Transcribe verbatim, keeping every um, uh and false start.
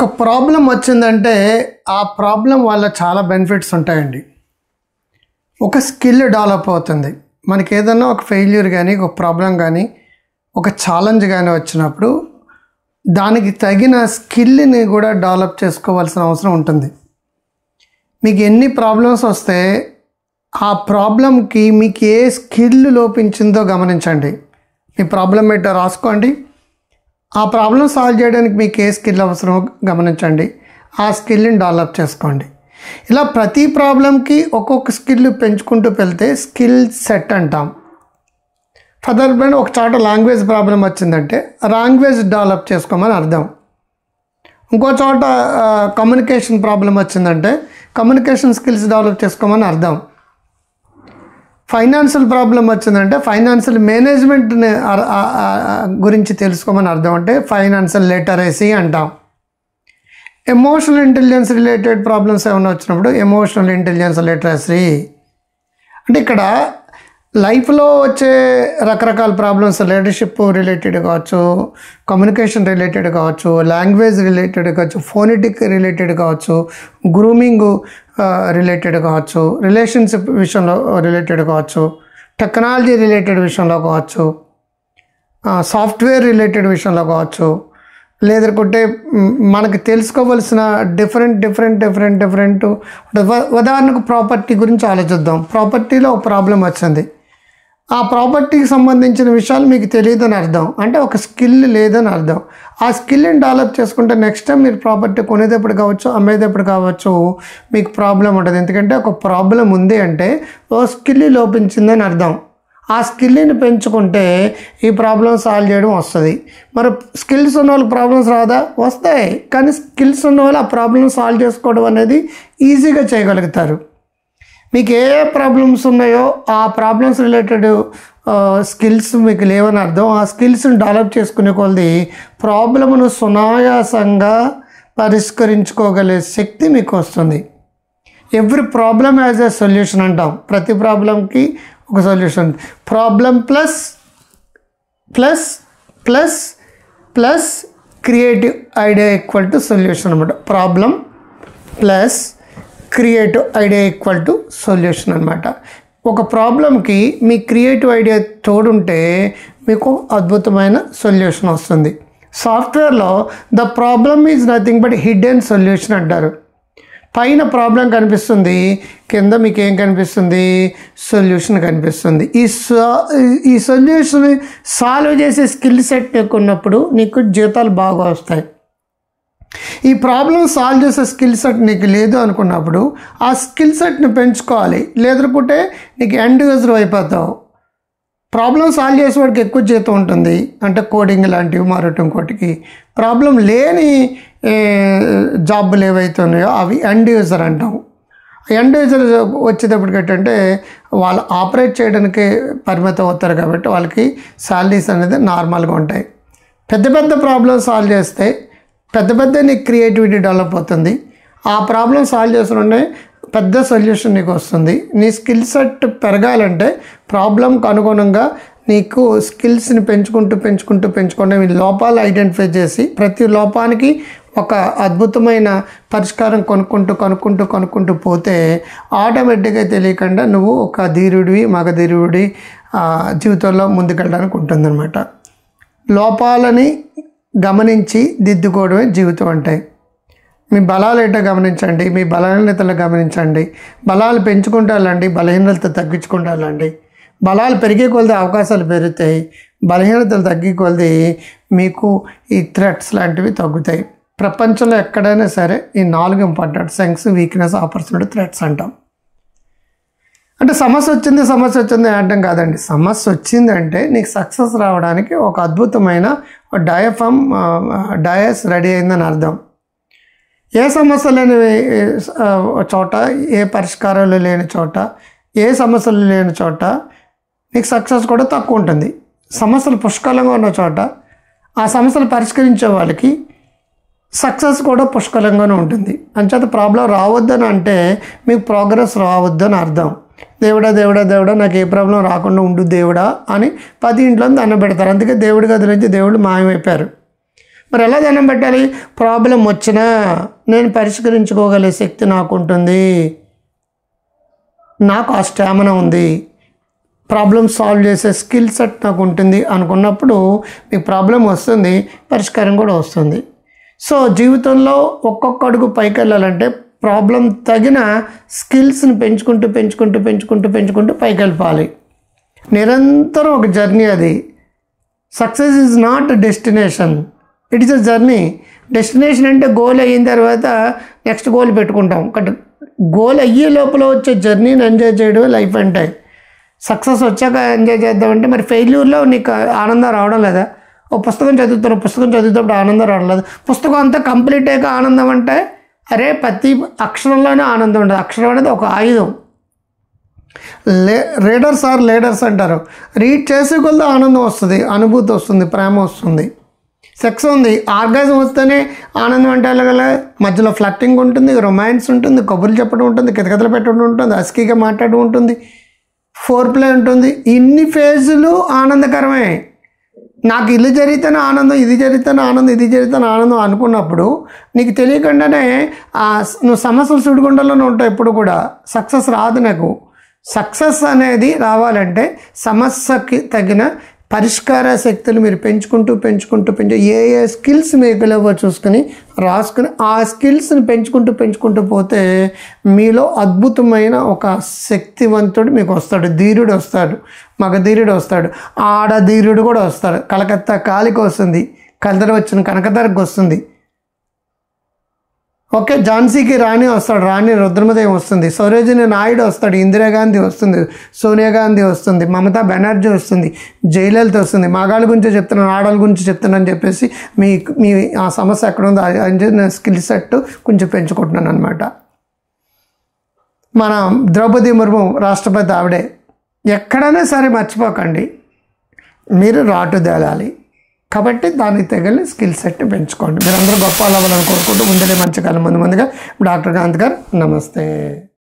ఒక ప్రాబ్లం వచ్చిందంటే ఆ ప్రాబ్లం వల్ల చాలా బెనిఫిట్స్ ఉంటాయండి. ఒక స్కిల్ డెవలప్ అవుతుంది. మనకి ఏదైనా ఒక ఫెయిల్యూర్ కానీ, ఒక ప్రాబ్లం కానీ, ఒక ఛాలెంజ్ కానీ వచ్చినప్పుడు దానికి తగిన స్కిల్ని కూడా డెవలప్ చేసుకోవాల్సిన అవసరం ఉంటుంది. మీకు ఎన్ని ప్రాబ్లమ్స్ వస్తే ఆ ప్రాబ్లంకి మీకు ఏ స్కిల్ లోపించిందో గమనించండి. మీ ప్రాబ్లం ఏంటో రాసుకోండి. ఆ ప్రాబ్లం సాల్వ్ చేయడానికి మీకు ఏ స్కిల్ అవసరమో గమనించండి. ఆ స్కిల్ని డెవలప్ చేసుకోండి. ఇలా ప్రతి ప్రాబ్లంకి ఒక్కొక్క స్కిల్ పెంచుకుంటూ వెళ్తే స్కిల్ సెట్ అంటాం. ఫర్దర్ ఒక చోట లాంగ్వేజ్ ప్రాబ్లం వచ్చిందంటే లాంగ్వేజ్ డెవలప్ చేసుకోమని అర్థం. ఇంకో చోట కమ్యూనికేషన్ ప్రాబ్లం వచ్చిందంటే కమ్యూనికేషన్ స్కిల్స్ డెవలప్ చేసుకోమని అర్థం. ఫైనాన్షియల్ ప్రాబ్లం వచ్చిందంటే ఫైనాన్షియల్ మేనేజ్మెంట్ని గురించి తెలుసుకోమని అర్థం. అంటే ఫైనాన్షియల్ లిటరసీ అంటాం. ఎమోషనల్ ఇంటెలిజెన్స్ రిలేటెడ్ ప్రాబ్లమ్స్ ఏమైనా వచ్చినప్పుడు ఎమోషనల్ ఇంటెలిజెన్స్ లిటరసీ. అంటే ఇక్కడ లైఫ్లో వచ్చే రకరకాల ప్రాబ్లమ్స్ లీడర్షిప్ రిలేటెడ్ కావచ్చు, కమ్యూనికేషన్ రిలేటెడ్ కావచ్చు, లాంగ్వేజ్ రిలేటెడ్ కావచ్చు, ఫోనెటిక్ రిలేటెడ్ కావచ్చు, గ్రూమింగ్ రిలేటెడ్ కావచ్చు, రిలేషన్షిప్ విషయంలో రిలేటెడ్ కావచ్చు, టెక్నాలజీ రిలేటెడ్ విషయంలో కావచ్చు, సాఫ్ట్వేర్ రిలేటెడ్ విషయంలో కావచ్చు, లేదంటే మనకు తెలుసుకోవలసిన డిఫరెంట్ డిఫరెంట్ డిఫరెంట్ డిఫరెంట్ ఉదాహరణకు ప్రాపర్టీ గురించి ఆలోచిద్దాం. ప్రాపర్టీలో ఒక ప్రాబ్లం వచ్చింది. ఆ ప్రాపర్టీకి సంబంధించిన విషయాలు మీకు తెలియదని అర్థం. అంటే ఒక స్కిల్ లేదని అర్థం. ఆ స్కిల్ని డెవలప్ చేసుకుంటే నెక్స్ట్ టైం మీరు ప్రాపర్టీ కొనేటప్పుడు కావచ్చు, అమ్మేటప్పుడు కావచ్చు, మీకు ప్రాబ్లం ఉంటుంది. ఎందుకంటే ఒక ప్రాబ్లం ఉంది అంటే ఓ స్కిల్ లోపించిందని అర్థం. ఆ స్కిల్ని పెంచుకుంటే ఈ ప్రాబ్లం సాల్వ్ చేయడం వస్తుంది. మరి స్కిల్స్ ఉన్న వాళ్ళకి ప్రాబ్లమ్స్ రాదా? వస్తాయి. కానీ స్కిల్స్ ఉన్న వాళ్ళు ఆ ప్రాబ్లమ్ సాల్వ్ చేసుకోవడం అనేది ఈజీగా చేయగలుగుతారు. మీకు ఏ ఏ ప్రాబ్లమ్స్ ఉన్నాయో ఆ ప్రాబ్లమ్స్ రిలేటెడ్ స్కిల్స్ మీకు లేవని అర్థం. ఆ స్కిల్స్ని డెవలప్ చేసుకునే కొలది ప్రాబ్లమ్ను సునాయాసంగా పరిష్కరించుకోగలిగే శక్తి మీకు వస్తుంది. Every problem as a solution అంటాం. ప్రతి ప్రాబ్లంకి ఒక solution. Problem plus plus plus plus creative idea equal to solution అనమాట. Problem plus creative idea equal to solution అనమాట. ఒక ప్రాబ్లంకి మీ క్రియేటివ్ ఐడియా తోడుంటే మీకు అద్భుతమైన సొల్యూషన్ వస్తుంది. సాఫ్ట్వేర్లో the problem is nothing but hidden solution అంటారు. పైన ప్రాబ్లం కనిపిస్తుంది, కింద మీకు ఏం కనిపిస్తుంది? సొల్యూషన్ కనిపిస్తుంది. ఈ ఈ సొల్యూషన్ సాల్వ్ చేసే స్కిల్ సెట్ నీకు ఉన్నప్పుడు నీకు జీతాలు బాగా వస్తాయి. ఈ ప్రాబ్లం సాల్వ్ చేసే స్కిల్ సెట్ నీకు లేదు అనుకున్నప్పుడు ఆ స్కిల్ సెట్ని పెంచుకోవాలి. లేదనుకుంటే నీకు ఎండ్ యూజర్ అయిపోతావు. ప్రాబ్లం సాల్వ్ చేసేవాడికి ఎక్కువ జీతం ఉంటుంది. అంటే కోడింగ్ లాంటివి, మరొకటి ఇంకోటికి. ప్రాబ్లం లేని జాబులు ఏవైతే ఉన్నాయో అవి ఎండ్ యూజర్ అంటాం. ఎండ్ యూజర్ వచ్చేటప్పటికి ఏంటంటే వాళ్ళు ఆపరేట్ చేయడానికి పరిమితం అవుతారు కాబట్టి వాళ్ళకి శాలరీస్ అనేది నార్మల్గా ఉంటాయి. పెద్ద పెద్ద ప్రాబ్లమ్ సాల్వ్ చేస్తే పెద్ద పెద్ద నీకు క్రియేటివిటీ డెవలప్ అవుతుంది. ఆ ప్రాబ్లం సాల్వ్ చేస్తుంటే పెద్ద సొల్యూషన్ నీకు వస్తుంది. నీ స్కిల్ సెట్ పెరగాలంటే ప్రాబ్లంకి అనుగుణంగా నీకు స్కిల్స్ని పెంచుకుంటూ పెంచుకుంటూ పెంచుకుంటూ మీ లోపాలు ఐడెంటిఫై చేసి ప్రతి లోపానికి ఒక అద్భుతమైన పరిష్కారం కొనుక్కుంటూ కొనుక్కుంటూ కొనుక్కుంటూ పోతే ఆటోమేటిక్గా తెలియకుండా నువ్వు ఒక ధీరుడివి, మగధీరుడి జీవితంలో ముందుకెళ్ళడానికి ఉంటుందన్నమాట. లోపాలని గమనించి దిద్దుకోవడమే జీవితం అంటే. మీ బలాలు ఏంటో గమనించండి, మీ బలహీనతలు గమనించండి. బలాలు పెంచుకుంటూ వెళ్ళండి, బలహీనతలు తగ్గించుకుంటూ వెళ్ళండి. బలాలు పెరిగే కొలది అవకాశాలు పెరుగుతాయి, బలహీనతలు తగ్గే కొలది మీకు ఈ థ్రెట్స్ లాంటివి తగ్గుతాయి. ప్రపంచంలో ఎక్కడైనా సరే ఈ నాలుగు important: strengths, weakness, opportunity, threats అంటాం. అంటే సమస్య వచ్చింది సమస్య వచ్చింది అనడం కాదండి. సమస్య వచ్చిందంటే నీకు సక్సెస్ రావడానికి ఒక అద్భుతమైన డయాఫామ్ డయాస్ రెడీ అయిందని అర్థం. ఏ సమస్య లేని చోట, ఏ పరిష్కారాలు లేని చోట, ఏ సమస్యలు లేని చోట నీకు సక్సెస్ కూడా తక్కువ ఉంటుంది. సమస్యలు పుష్కలంగా ఉన్న చోట ఆ సమస్యలు పరిష్కరించే వాళ్ళకి సక్సెస్ కూడా పుష్కలంగానే ఉంటుంది. అంచేత ప్రాబ్లం రావద్దని అంటే మీకు ప్రోగ్రెస్ రావద్దని అర్థం. దేవుడా దేవుడా దేవుడా నాకు ఏ ప్రాబ్లం రాకుండా ఉండు దేవుడా అని పది ఇంట్లో దండం పెడతారు. అందుకే దేవుడి గది నుంచి దేవుడు మాయమైపోయారు. మరి ఎలా దండం పెట్టాలి? ప్రాబ్లం వచ్చినా నేను పరిష్కరించుకోగలిగే శక్తి నాకు ఉంటుంది, నాకు ఆ స్టామినా ఉంది, ప్రాబ్లం సాల్వ్ చేసే స్కిల్ సెట్ నాకు ఉంటుంది అనుకున్నప్పుడు మీకు ప్రాబ్లం వస్తుంది, పరిష్కారం కూడా వస్తుంది. సో జీవితంలో ఒక్కొక్క అడుగు పైకి వెళ్ళాలంటే ప్రాబ్లం తగిన స్కిల్స్ని పెంచుకుంటూ పెంచుకుంటూ పెంచుకుంటూ పెంచుకుంటూ పైకి వెళ్ళిపోవాలి. నిరంతరం ఒక జర్నీ అది. Success is not destination, it is a journey. Destination అంటే గోల్ అయిన తర్వాత నెక్స్ట్ గోల్ పెట్టుకుంటాం. బట్ గోల్ అయ్యే లోపల వచ్చే జర్నీని ఎంజాయ్ చేయడం లైఫ్ అంటే. సక్సెస్ వచ్చాక ఎంజాయ్ చేద్దామంటే మరి ఫెయిల్యూర్లో నీకు ఆనందం రావడం లేదా? ఓ పుస్తకం చదువుతాను, పుస్తకం చదువుతున్నప్పుడు ఆనందం రావడం లేదు. పుస్తకం అంతా కంప్లీట్ అయ్యాక ఆనందం అంటే అరే ప్రతి అక్షరంలోనే ఆనందం ఉండదు. అక్షరం అనేది ఒక ఆయుధం. లే రీడర్స్ ఆర్ లీడర్స్ అంటారు. రీడ్ చేసే కొద్ది ఆనందం వస్తుంది, అనుభూతి వస్తుంది, ప్రేమ వస్తుంది. సెక్స్ ఉంది, ఆర్గాజం వస్తేనే ఆనందం అంటే వెళ్ళగల. మధ్యలో ఫ్లట్టింగ్ ఉంటుంది, రొమాన్స్ ఉంటుంది, కబుర్లు చెప్పడం ఉంటుంది, కితకతలు పెట్టడం ఉంటుంది, అస్కీగా మాట్లాడడం ఉంటుంది, ఫోర్ ప్లే ఉంటుంది. ఇన్ని ఫేజులు ఆనందకరమే. నాకు ఇల్లు జరిగితేనే ఆనందం, ఇది జరిగితేనే ఆనందం, ఇది జరిగితేనే ఆనందం అనుకున్నప్పుడు నీకు తెలియకుండానే నువ్వు సమస్యలు సుడిగుండలోనే ఉంటావు. ఎప్పుడు కూడా సక్సెస్ రాదు. నాకు సక్సెస్ అనేది రావాలంటే సమస్యకి తగిన పరిష్కార శక్తులు మీరు పెంచుకుంటూ పెంచుకుంటూ పెంచు ఏ ఏ స్కిల్స్ మీకు లేవో చూసుకుని రాసుకుని ఆ స్కిల్స్ని పెంచుకుంటూ పెంచుకుంటూ పోతే మీలో అద్భుతమైన ఒక శక్తివంతుడు మీకు వస్తాడు. ధీరుడు వస్తాడు, మగ ధీరుడు వస్తాడు, ఆడ ధీరుడు కూడా వస్తాడు. కలకత్తా కాలికి వస్తుంది, కలదర వచ్చిన కనకదరకు వస్తుంది. ఓకే, ఝాన్సీకి రాణి వస్తాడు, రాణి రుద్రమదేవి వస్తుంది, సరోజిని నాయుడు వస్తాడు, ఇందిరాగాంధీ వస్తుంది, సోనియా గాంధీ వస్తుంది, మమతా బెనర్జీ వస్తుంది, జయలలిత వస్తుంది. మగాళ్ళ గురించి చెప్తున్నాను, ఆడవాళ్ళ గురించి చెప్తున్నాను అని చెప్పేసి మీ మీ ఆ సమస్య ఎక్కడ ఉందో నేను స్కిల్ సెట్ కొంచెం పెంచుకుంటున్నాను అనమాట. మన ద్రౌపది ముర్ము రాష్ట్రపతి ఆవిడే. ఎక్కడైనా సరే మర్చిపోకండి, మీరు రాటు తేలాలి. కాబట్టి దానికి తగిన స్కిల్ సెట్ పెంచుకోండి. మీరందరూ గొప్ప అవ్వాలని కోరుకుంటూ ముందులే మంచి కాలం ముందు ముందుగా డాక్టర్ కాంత్ గారు నమస్తే.